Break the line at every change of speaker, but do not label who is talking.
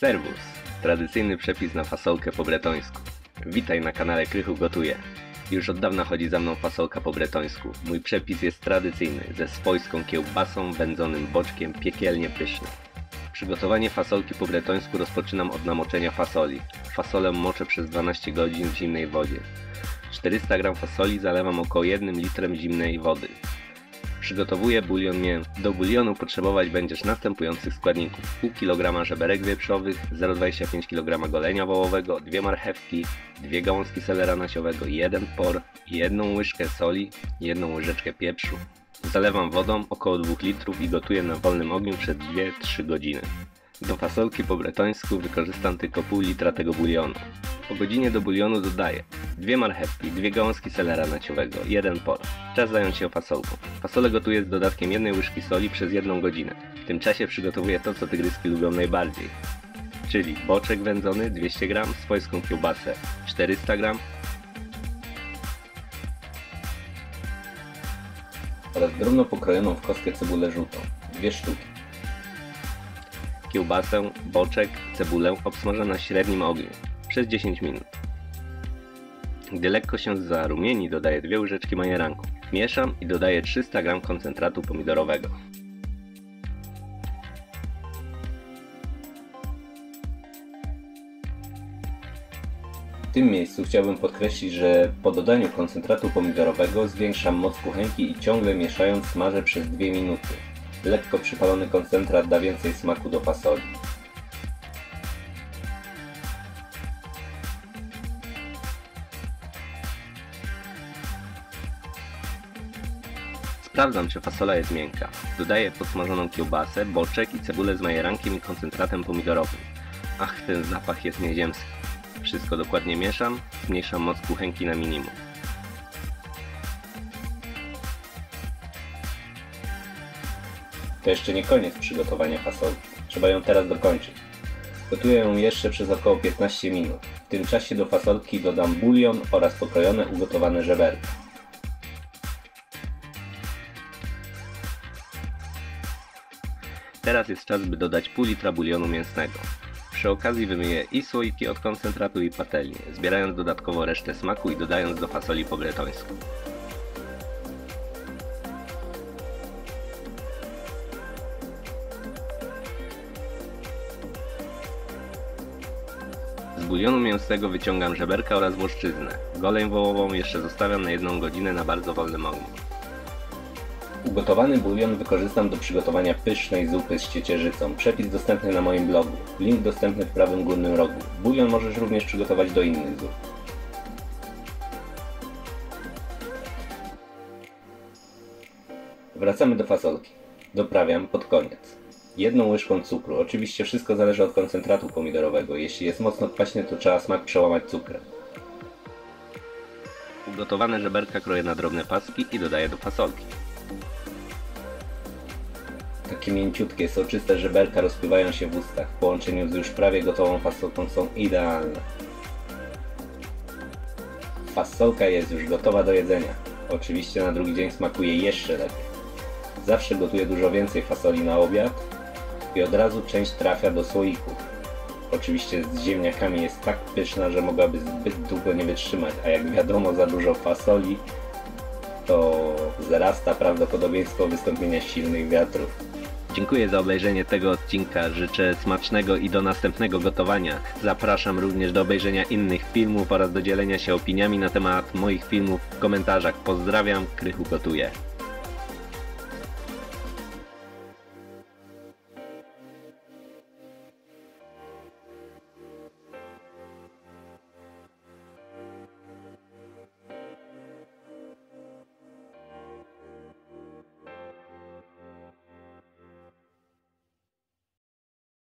Servus! Tradycyjny przepis na fasolkę po bretońsku. Witaj na kanale Krychu Gotuje. Już od dawna chodzi za mną fasolka po bretońsku. Mój przepis jest tradycyjny, ze swojską kiełbasą, wędzonym boczkiem, piekielnie pyszny. Przygotowanie fasolki po bretońsku rozpoczynam od namoczenia fasoli. Fasolę moczę przez 12 godzin w zimnej wodzie. 400 g fasoli zalewam około 1 litrem zimnej wody. Przygotowuję bulion mięsny. Do bulionu potrzebować będziesz następujących składników: pół kg żeberek wieprzowych, 0,25 kg golenia wołowego, 2 marchewki, 2 gałązki selera nasiowego, 1 por, 1 łyżkę soli, 1 łyżeczkę pieprzu. Zalewam wodą około 2 litrów i gotuję na wolnym ogniu przez 2-3 godziny. Do fasolki po bretońsku wykorzystam tylko pół litra tego bulionu. Po godzinie do bulionu dodaję 2 marchewki, 2 gałązki selera nasiowego, 1 por. Czas zająć się fasolką. Fasolę gotuję z dodatkiem 1 łyżki soli przez 1 godzinę. W tym czasie przygotowuję to, co tygryski lubią najbardziej. Czyli boczek wędzony 200 g, swojską kiełbasę 400 g oraz drobno pokrojoną w kostkę cebulę żółtą 2 sztuki. Kiełbasę, boczek, cebulę obsmażam na średnim ogniu przez 10 minut. Gdy lekko się zarumieni, dodaję 2 łyżeczki majeranku. Mieszam i dodaję 300 g koncentratu pomidorowego. W tym miejscu chciałbym podkreślić, że po dodaniu koncentratu pomidorowego zwiększam moc kuchenki i ciągle mieszając smażę przez 2 minuty. Lekko przypalony koncentrat da więcej smaku do fasoli. Sprawdzam, czy fasola jest miękka. Dodaję podsmażoną kiełbasę, boczek i cebulę z majerankiem i koncentratem pomidorowym. Ach, ten zapach jest nieziemski. Wszystko dokładnie mieszam, zmniejszam moc kuchenki na minimum. To jeszcze nie koniec przygotowania fasolki. Trzeba ją teraz dokończyć. Gotuję ją jeszcze przez około 15 minut. W tym czasie do fasolki dodam bulion oraz pokrojone ugotowane żeberka. Teraz jest czas, by dodać pół litra bulionu mięsnego. Przy okazji wymyję i słoiki od koncentratu i patelnię, zbierając dodatkowo resztę smaku i dodając do fasoli po bretońsku. Z bulionu mięsnego wyciągam żeberka oraz włoszczyznę. Goleń wołową jeszcze zostawiam na 1 godzinę na bardzo wolnym ogniu. Ugotowany bulion wykorzystam do przygotowania pysznej zupy z ciecierzycą. Przepis dostępny na moim blogu. Link dostępny w prawym górnym rogu. Bulion możesz również przygotować do innych zup. Wracamy do fasolki. Doprawiam pod koniec 1 łyżką cukru. Oczywiście wszystko zależy od koncentratu pomidorowego. Jeśli jest mocno kwaśny, to trzeba smak przełamać cukrem. Ugotowane żeberka kroję na drobne paski i dodaję do fasolki. Takie mięciutkie, soczyste żeberka rozpływają się w ustach. W połączeniu z już prawie gotową fasolką są idealne. Fasolka jest już gotowa do jedzenia. Oczywiście na drugi dzień smakuje jeszcze lepiej. Zawsze gotuję dużo więcej fasoli na obiad i od razu część trafia do słoików. Oczywiście z ziemniakami jest tak pyszna, że mogłaby zbyt długo nie wytrzymać, a jak wiadomo, za dużo fasoli to wzrasta prawdopodobieństwo wystąpienia silnych wiatrów. Dziękuję za obejrzenie tego odcinka, życzę smacznego i do następnego gotowania. Zapraszam również do obejrzenia innych filmów oraz do dzielenia się opiniami na temat moich filmów w komentarzach. Pozdrawiam, Krychu Gotuje.